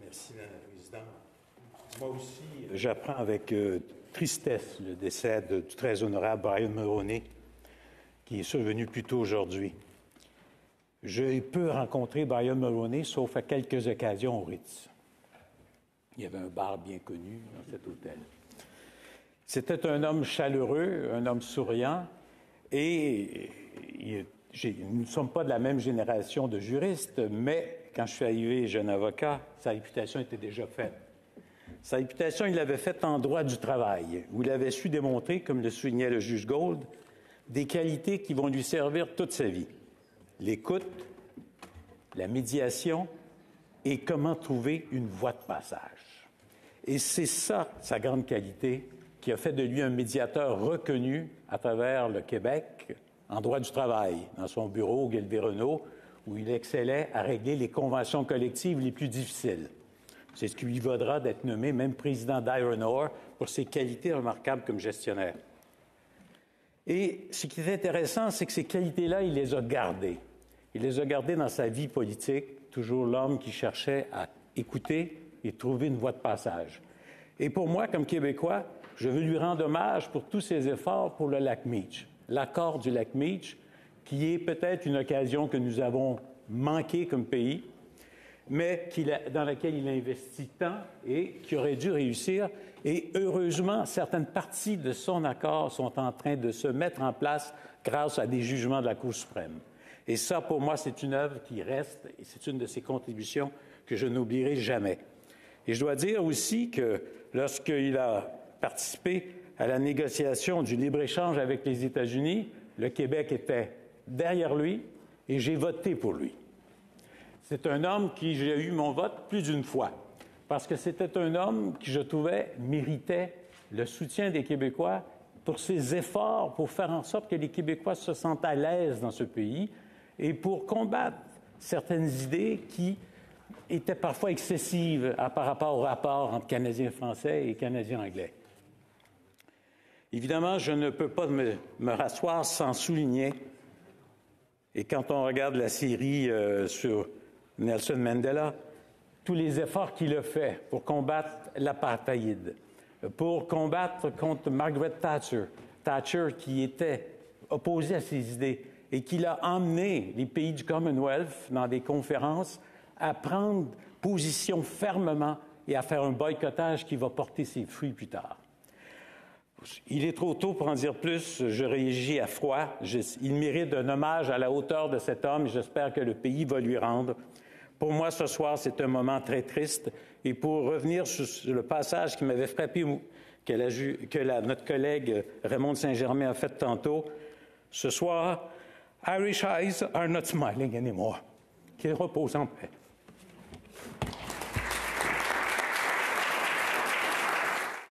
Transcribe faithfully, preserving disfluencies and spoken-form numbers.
Merci, Madame la Présidente. Moi aussi, j'apprends avec euh, tristesse le décès de, du très honorable Brian Mulroney, qui est survenu plus tôt aujourd'hui. J'ai peu rencontré Brian Mulroney, sauf à quelques occasions au Ritz. Il y avait un bar bien connu dans cet hôtel. C'était un homme chaleureux, un homme souriant, et il, nous ne sommes pas de la même génération de juristes, mais quand je suis arrivé jeune avocat, sa réputation était déjà faite. Sa réputation, il l'avait faite en droit du travail, où il avait su démontrer, comme le soulignait le juge Gold, des qualités qui vont lui servir toute sa vie. L'écoute, la médiation et comment trouver une voie de passage. Et c'est ça, sa grande qualité, qui a fait de lui un médiateur reconnu à travers le Québec en droit du travail, dans son bureau, Guilberenault, où il excellait à régler les conventions collectives les plus difficiles. C'est ce qui lui vaudra d'être nommé même président d'Iron Ore pour ses qualités remarquables comme gestionnaire. Et ce qui est intéressant, c'est que ces qualités-là, il les a gardées. Il les a gardées dans sa vie politique, toujours l'homme qui cherchait à écouter et trouver une voie de passage. Et pour moi, comme Québécois, je veux lui rendre hommage pour tous ses efforts pour le lac Meach. L'accord du lac Meach, qui est peut-être une occasion que nous avons manquée comme pays, mais a, dans laquelle il a investi tant et qui aurait dû réussir. Et heureusement, certaines parties de son accord sont en train de se mettre en place grâce à des jugements de la Cour suprême. Et ça, pour moi, c'est une œuvre qui reste et c'est une de ses contributions que je n'oublierai jamais. Et je dois dire aussi que lorsqu'il a participé à la négociation du libre-échange avec les États-Unis, le Québec était derrière lui et j'ai voté pour lui. C'est un homme qui j'ai eu mon vote plus d'une fois, parce que c'était un homme qui, je trouvais, méritait le soutien des Québécois pour ses efforts pour faire en sorte que les Québécois se sentent à l'aise dans ce pays et pour combattre certaines idées qui étaient parfois excessives à, par rapport au rapport entre Canadiens français et Canadiens anglais. Évidemment, je ne peux pas me, me rasseoir sans souligner, et quand on regarde la série euh, sur Nelson Mandela, tous les efforts qu'il a faits pour combattre l'apartheid, pour combattre contre Margaret Thatcher, Thatcher qui était opposée à ses idées et qui l'a emmené les pays du Commonwealth dans des conférences à prendre position fermement et à faire un boycottage qui va porter ses fruits plus tard. Il est trop tôt pour en dire plus, je réagis à froid. Je, il mérite un hommage à la hauteur de cet homme et j'espère que le pays va lui rendre. Pour moi, ce soir, c'est un moment très triste. Et pour revenir sur le passage qui m'avait frappé, que, la, que la, notre collègue Raymond Saint-Germain a fait tantôt, ce soir, Irish eyes are not smiling anymore. Qu'il repose en paix.